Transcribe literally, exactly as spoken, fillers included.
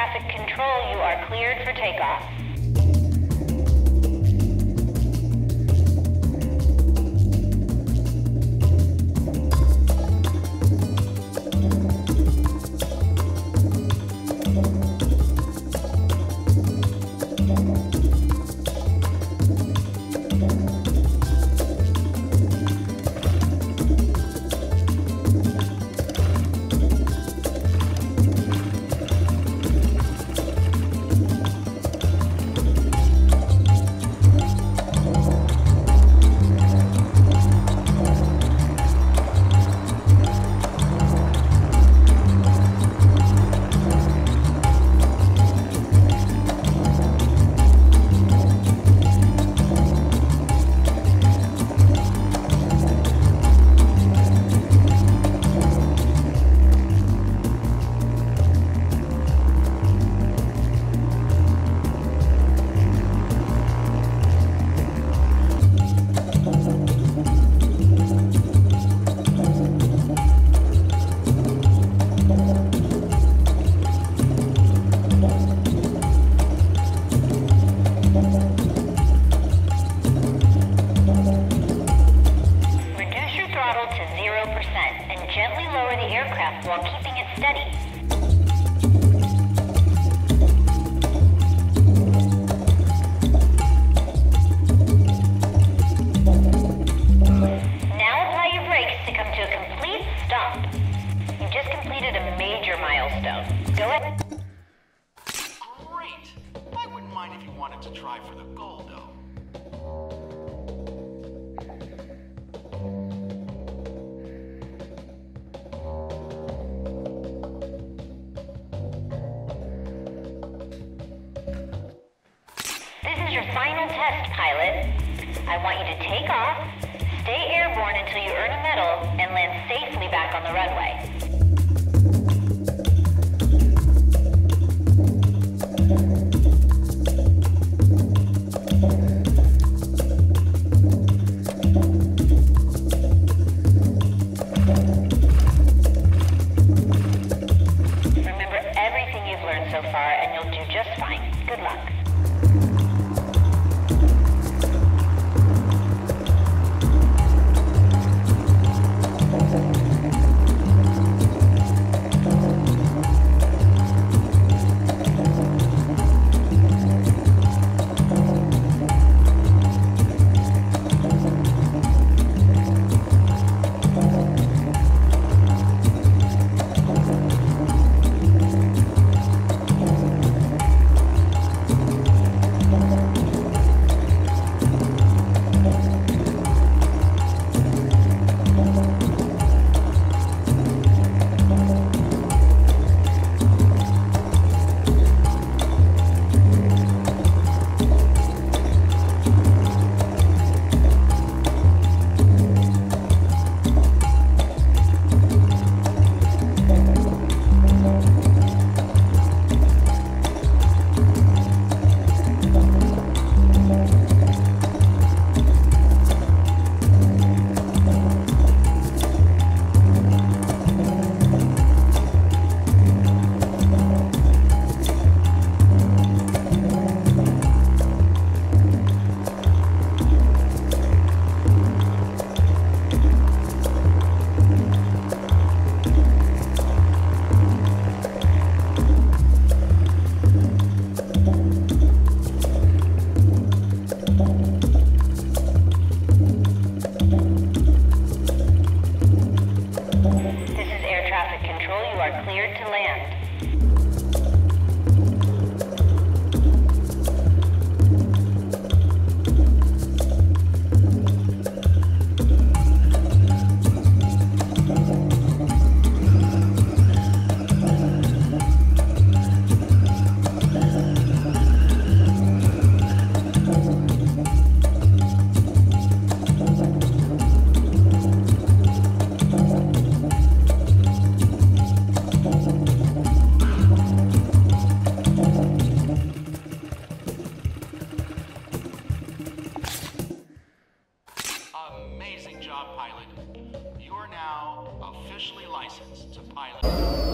traffic control, you are cleared for takeoff. Gently lower the aircraft while keeping it steady. Now apply your brakes to come to a complete stop. You just completed a major milestone. Go ahead. Great! I wouldn't mind if you wanted to try for the gold, though. This is your final test, pilot. I want you to take off, stay airborne until you earn a medal, and land safely back on the runway. Remember everything you've learned so far, and you'll do just fine. Good luck. You are cleared to land. Amazing job, pilot. You are now officially licensed to pilot.